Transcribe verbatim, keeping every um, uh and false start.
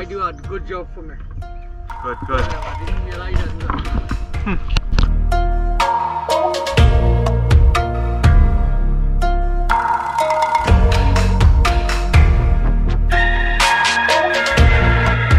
guy do a good job for me. Good, good. I didn't realize that.